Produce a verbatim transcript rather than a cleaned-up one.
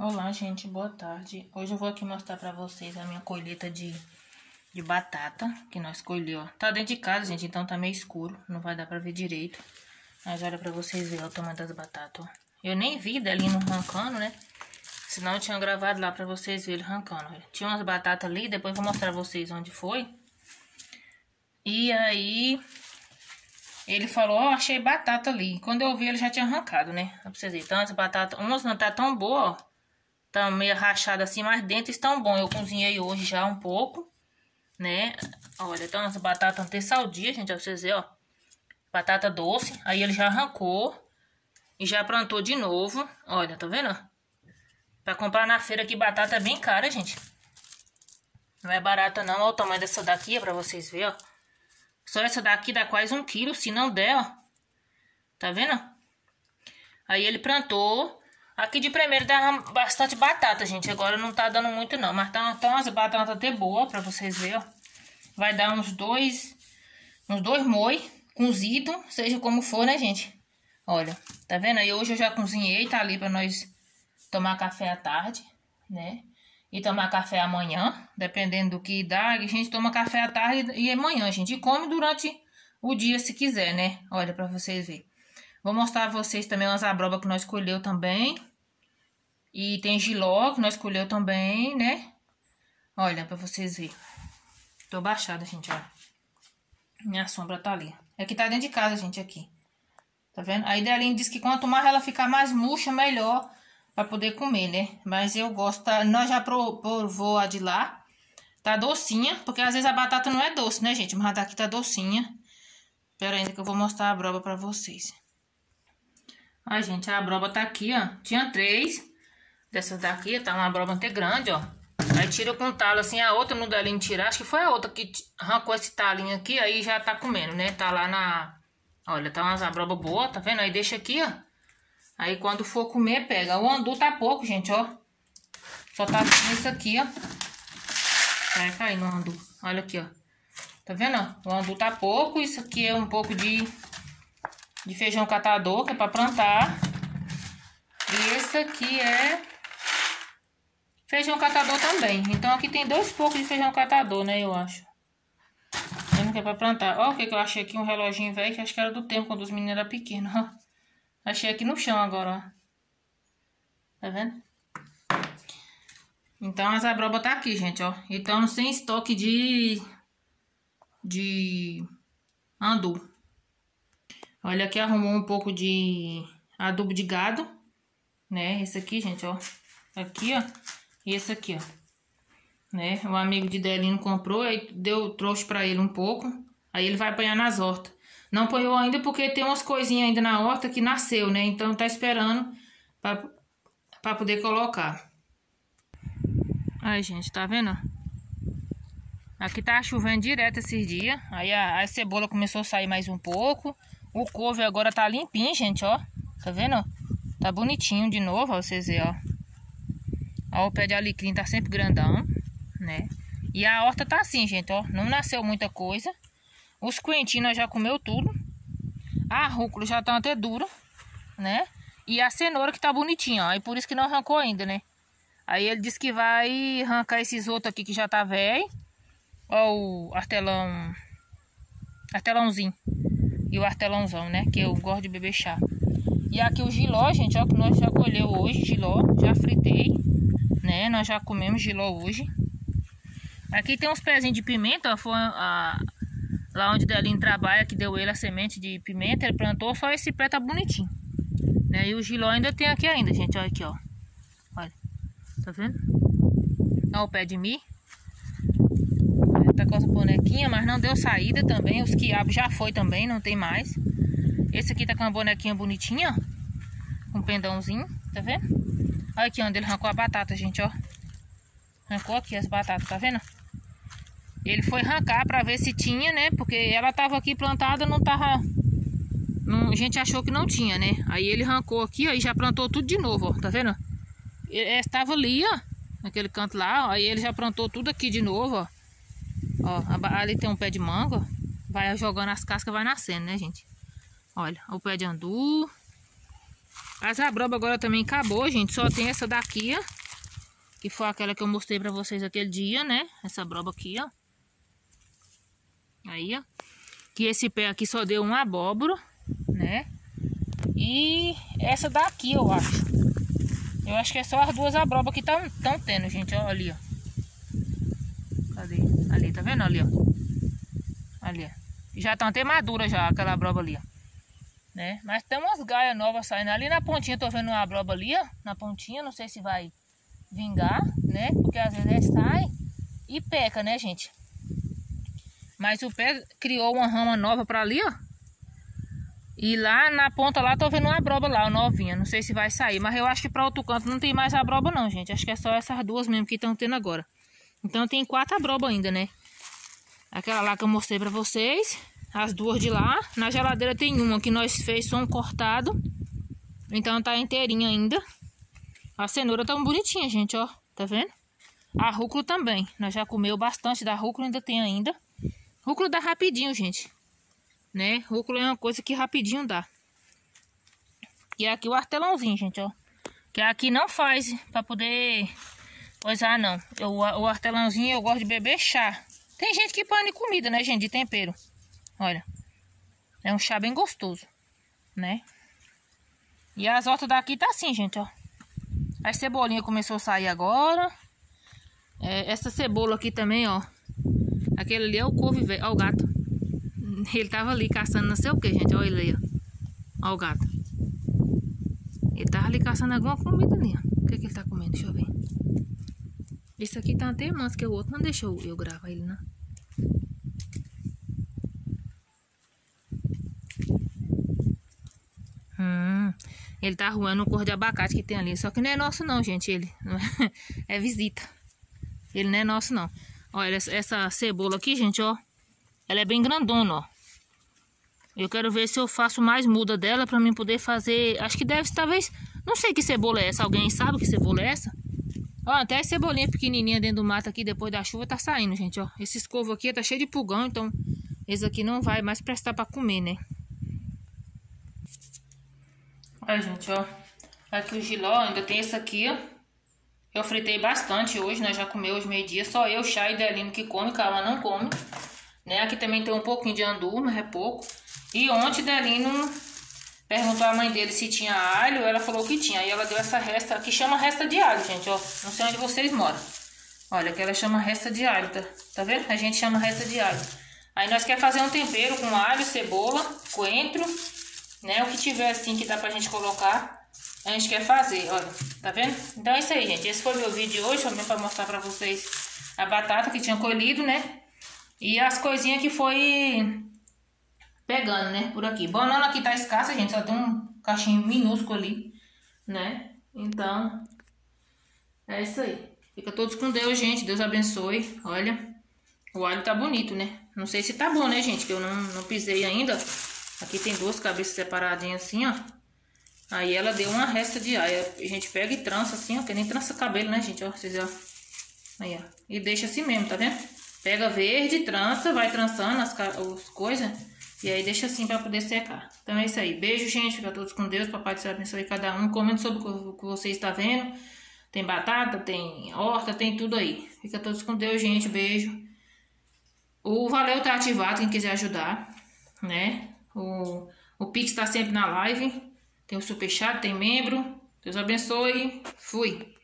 Olá, gente, boa tarde. Hoje eu vou aqui mostrar pra vocês a minha colheita de, de batata que nós colheu. Tá dentro de casa, gente, então tá meio escuro, não vai dar pra ver direito. Mas olha pra vocês verem o tamanho das batatas, ó. Eu nem vi dali no arrancando, né? Senão eu tinha gravado lá pra vocês verem ele arrancando. Olha. Tinha umas batatas ali, depois eu vou mostrar pra vocês onde foi. E aí, ele falou, ó, oh, achei batata ali. Quando eu vi, ele já tinha arrancado, né? Pra vocês verem, tantas batatas, umas não tá tão boa, ó. Tá meio rachada assim, mas dentro estão bom. Eu cozinhei hoje já um pouco, né? Olha, então as batatas até saldia, gente, pra vocês verem, ó. Batata doce. Aí ele já arrancou e já plantou de novo. Olha, tá vendo? Pra comprar na feira aqui, batata é bem cara, gente. Não é barata não. Olha o tamanho dessa daqui, pra vocês verem, ó. Só essa daqui dá quase um quilo, se não der, ó. Tá vendo? Aí ele plantou. Aqui de primeiro dá bastante batata, gente. Agora não tá dando muito não. Mas tá, tá umas batatas até boas pra vocês verem, ó. Vai dar uns dois... Uns dois moi cozido, seja como for, né, gente? Olha, tá vendo? Aí hoje eu já cozinhei, tá ali pra nós tomar café à tarde, né? E tomar café amanhã, dependendo do que dá. A gente toma café à tarde e amanhã, gente. E come durante o dia, se quiser, né? Olha, pra vocês verem. Vou mostrar a vocês também umas abrobas que nós colheu também. E tem giló que nós colheu também, né? Olha, pra vocês verem. Tô baixada, gente, ó. Minha sombra tá ali. É que tá dentro de casa, gente, aqui. Tá vendo? A Idelinha disse que quanto mais ela ficar mais murcha, melhor pra poder comer, né? Mas eu gosto, tá? Nós já provou a de lá. Tá docinha, porque às vezes a batata não é doce, né, gente? Mas a daqui tá docinha. Espera ainda que eu vou mostrar a abroba pra vocês. Ai, gente, a abroba tá aqui, ó. Tinha três dessas daqui, tá uma abroba até grande, ó. Aí tira com o talo assim, a outra no Delinho tirar. Acho que foi a outra que arrancou esse talinho aqui, aí já tá comendo, né? Tá lá na... Olha, tá umas abrobas boas, tá vendo? Aí deixa aqui, ó. Aí quando for comer, pega. O andu tá pouco, gente, ó. Só tá isso aqui, ó. Vai cair no andu. Olha aqui, ó. Tá vendo, ó? O andu tá pouco. Isso aqui é um pouco de... De feijão catador, que é pra plantar. E esse aqui é... Feijão catador também. Então aqui tem dois poucos de feijão catador, né? Eu acho. Vendo que é pra plantar. Ó o que, que eu achei aqui. Um reloginho velho que acho que era do tempo quando os meninos eram pequenos. Ó. Achei aqui no chão agora, ó. Tá vendo? Então as abrobas tá aqui, gente, ó. Então sem estoque de... De... Andu. Olha aqui, arrumou um pouco de adubo de gado. Né? Esse aqui, gente, ó. Aqui, ó. E esse aqui, ó, né? O amigo de Delino comprou, aí deu, trouxe pra ele um pouco. Aí ele vai apanhar nas hortas. Não apanhou ainda porque tem umas coisinhas ainda na horta que nasceu, né? Então tá esperando pra, pra poder colocar. Aí, gente, tá vendo? Aqui tá chovendo direto esses dias. Aí a, a cebola começou a sair mais um pouco. O couve agora tá limpinho, gente, ó. Tá vendo? Tá bonitinho de novo, ó, vocês verem, ó. Ó, o pé de alecrim tá sempre grandão, né? E a horta tá assim, gente, ó. Não nasceu muita coisa. Os coentinhos já comeu tudo. A rúcula já tá até dura, né? E a cenoura que tá bonitinha, ó. E por isso que não arrancou ainda, né? Aí ele disse que vai arrancar esses outros aqui que já tá velho. Ó o hortelão... Hortelãozinho. E o hortelãozão, né? Que eu gosto de beber chá. E aqui o giló, gente, ó. Que nós já colheu hoje, giló. Já fritei. Né? Nós já comemos giló hoje. Aqui tem uns pezinhos de pimenta, ó, foi a, lá onde o Delinho trabalha, que deu ele a semente de pimenta, ele plantou, só esse pé tá bonitinho. Né? E o giló ainda tem aqui ainda, gente, olha aqui, ó. Olha, tá vendo? Olha o pé de milho. Tá com essa bonequinha, mas não deu saída também, os quiabos já foi também, não tem mais. Esse aqui tá com uma bonequinha bonitinha, ó, com um pendãozinho, tá vendo? Olha aqui onde ele arrancou a batata, gente, ó. Arrancou aqui as batatas, tá vendo? Ele foi arrancar pra ver se tinha, né? Porque ela tava aqui plantada, não tava... Não, a gente achou que não tinha, né? Aí ele arrancou aqui, ó, e já plantou tudo de novo, ó. Tá vendo? Ele estava ali, ó. Naquele canto lá, ó. Aí ele já plantou tudo aqui de novo, ó. Ó, ali tem um pé de manga, ó. Vai jogando as cascas, vai nascendo, né, gente? Olha, o pé de andu. As abroba agora também acabou, gente. Só tem essa daqui, ó. Que foi aquela que eu mostrei pra vocês aquele dia, né? Essa abroba aqui, ó. Aí, ó. Que esse pé aqui só deu uma abóbora, né? E essa daqui, eu acho. Eu acho que é só as duas abrobas que estão tendo, gente. Ó, ali, ó. Cadê? Ali, tá vendo? Ali, ó. Ali, ó. Já estão até maduras já, aquela abroba ali, ó. Né? Mas tem umas gaias novas saindo. Ali na pontinha, tô vendo uma abroba ali, ó. Na pontinha, não sei se vai vingar, né? Porque às vezes ele sai e peca, né, gente? Mas o pé criou uma rama nova pra ali, ó. E lá na ponta lá, tô vendo uma abroba lá, novinha. Não sei se vai sair, mas eu acho que pra outro canto não tem mais abroba não, gente. Acho que é só essas duas mesmo que estão tendo agora. Então tem quatro abrobas ainda, né? Aquela lá que eu mostrei pra vocês. As duas de lá. Na geladeira tem uma que nós fez som cortado. Então tá inteirinha ainda. A cenoura tá bonitinha, gente, ó. Tá vendo? A rúcula também. Nós já comeu bastante da rúcula, ainda tem ainda. Rúcula dá rapidinho, gente. Né? Rúcula é uma coisa que rapidinho dá. E aqui o hortelãozinho, gente, ó. Que aqui não faz pra poder coisar, não. Eu, o hortelãozinho eu gosto de beber chá. Tem gente que põe em comida, né, gente? De tempero. Olha. É um chá bem gostoso, né? E as hortas daqui tá assim, gente, ó. A cebolinha começou a sair agora. É, essa cebola aqui também, ó. Aquele ali é o couve velho. Ó o gato. Ele tava ali caçando não sei o que, gente. Olha ele aí, ó. Ó o gato. Ele tava ali caçando alguma comida ali, ó. O que é que ele tá comendo? Deixa eu ver. Esse aqui tá até manso que o outro. Não deixou eu gravar ele, não. Hum, ele tá arruando um cor de abacate que tem ali. Só que não é nosso não, gente. Ele é visita. Ele não é nosso não. Olha, essa, essa cebola aqui, gente, ó. Ela é bem grandona, ó. Eu quero ver se eu faço mais muda dela pra mim poder fazer. Acho que deve, talvez. Não sei que cebola é essa. Alguém sabe que cebola é essa? Ó, até a cebolinha pequenininha dentro do mato aqui depois da chuva tá saindo, gente, ó. Esse escovo aqui tá cheio de pulgão, então esse aqui não vai mais prestar pra comer, né? Olha, gente, ó. Aqui o jiló, ainda tem esse aqui, ó. Eu fritei bastante hoje, nós já comemos hoje meio-dia. Só eu, Chá e Delino que come, Calma não come. Né? Aqui também tem um pouquinho de andu, mas é pouco. E ontem Delino perguntou à mãe dele se tinha alho. Ela falou que tinha. Aí ela deu essa resta, que chama resta de alho, gente, ó. Não sei onde vocês moram. Olha, que ela chama resta de alho, tá? Tá vendo? A gente chama resta de alho. Aí nós quer fazer um tempero com alho, cebola, coentro, né? O que tiver assim que dá pra gente colocar, a gente quer fazer, olha. Tá vendo? Então é isso aí, gente. Esse foi o meu vídeo de hoje, também pra mostrar pra vocês a batata que tinha colhido, né? E as coisinhas que foi pegando, né? Por aqui. Banana aqui tá escassa, gente. Só tem um cachinho minúsculo ali, né? Então, é isso aí. Fica todos com Deus, gente. Deus abençoe. Olha, o alho tá bonito, né? Não sei se tá bom, né, gente? Que eu não, não pisei ainda. Aqui tem duas cabeças separadinhas assim, ó. Aí ela deu uma resta de alho. A gente pega e trança assim, ó. Que nem trança cabelo, né, gente? Ó, vocês, ó. Aí, ó. E deixa assim mesmo, tá vendo? Pega verde, trança, vai trançando as, as coisas. E aí deixa assim pra poder secar. Então é isso aí. Beijo, gente. Fica todos com Deus. Papai do céu abençoe cada um. Comente sobre o que você está vendo. Tem batata, tem horta, tem tudo aí. Fica todos com Deus, gente. Beijo. O Valeu tá ativado, quem quiser ajudar, né? O, o Pix tá sempre na live. Tem o Superchat, tem membro. Deus abençoe. Fui.